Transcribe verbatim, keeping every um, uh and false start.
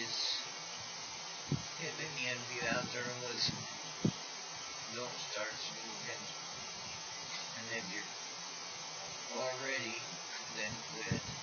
is, it made me envy out there was, don't start smoking. And if you're already, then quit.